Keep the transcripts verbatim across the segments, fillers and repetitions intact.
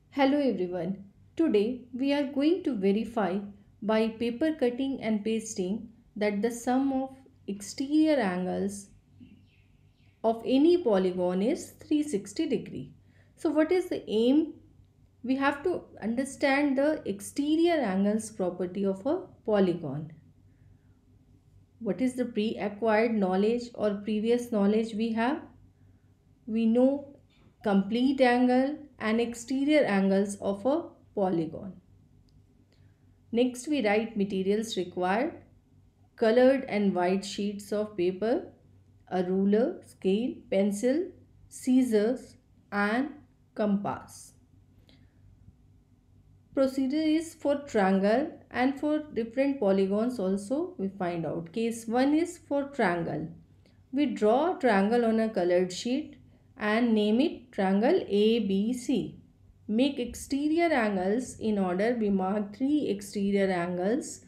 Hello everyone. Today we are going to verify by paper cutting and pasting that the sum of exterior angles of any polygon is three hundred sixty degree. So what is the aim? We have to understand the exterior angles property of a polygon. What is the pre-acquired knowledge or previous knowledge we have? We know complete angle and exterior angles of a polygon. Next, we write materials required: colored and white sheets of paper, a ruler, scale, pencil, scissors, and compass. Procedure is for triangle and for different polygons also we find out. Case one is for triangle. We draw a triangle on a colored sheet and name it triangle A B C. Make exterior angles in order. We mark three exterior angles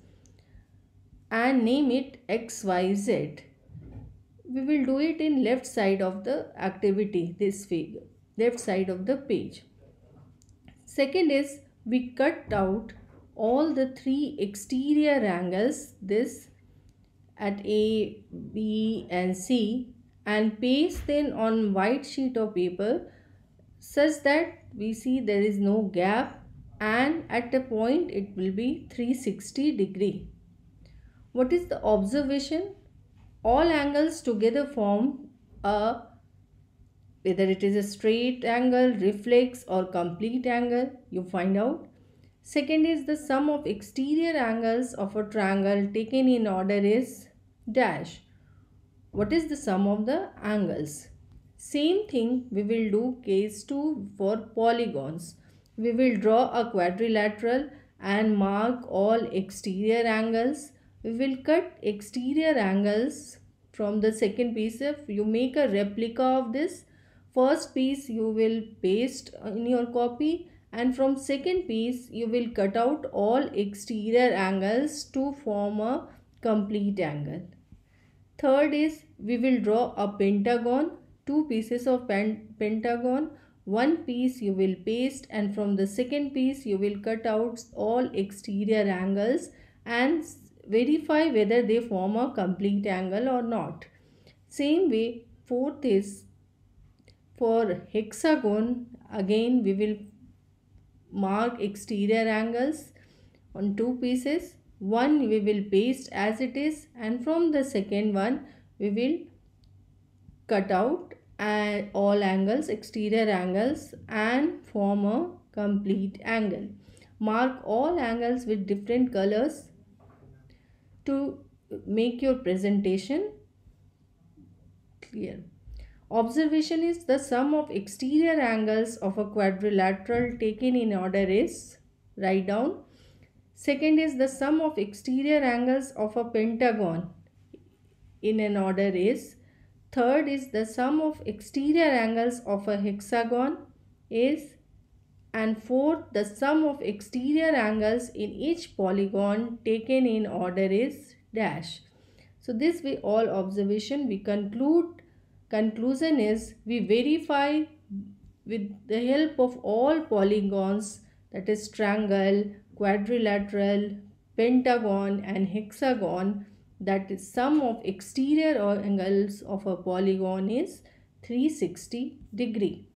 and name it X Y Z. We will do it in left side of the activity, this figure, left side of the page. Second is we cut out all the three exterior angles, this at A, B and C, and paste them on white sheet of paper such that we see there is no gap, and at a point it will be three hundred sixty degree. What is the observation? All angles together form a, whether it is a straight angle, reflex or complete angle, you find out. Second is the sum of exterior angles of a triangle taken in order is dash. What is the sum of the angles? Same thing we will do case two for polygons. We will draw a quadrilateral and mark all exterior angles. We will cut exterior angles from the second piece. If you make a replica of this, first piece you will paste in your copy, and from second piece you will cut out all exterior angles to form a complete angle. Third is we will draw a pentagon, two pieces of pen pentagon. One piece you will paste, and from the second piece you will cut out all exterior angles and verify whether they form a complete angle or not. Same way, fourth is for hexagon. Again we will mark exterior angles on two pieces. One we will paste as it is, and from the second one we will cut out and all angles, exterior angles, and form a complete angle. Mark all angles with different colors to make your presentation clear. Observation is the sum of exterior angles of a quadrilateral taken in order is, write down. Second is the sum of exterior angles of a pentagon in an order is. Third is the sum of exterior angles of a hexagon is. And fourth, the sum of exterior angles in each polygon taken in order is dash. So this way all observation we conclude. Conclusion is we verify with the help of all polygons, that is triangle, quadrilateral, pentagon and hexagon, that is sum of exterior angles of a polygon is three hundred sixty degree.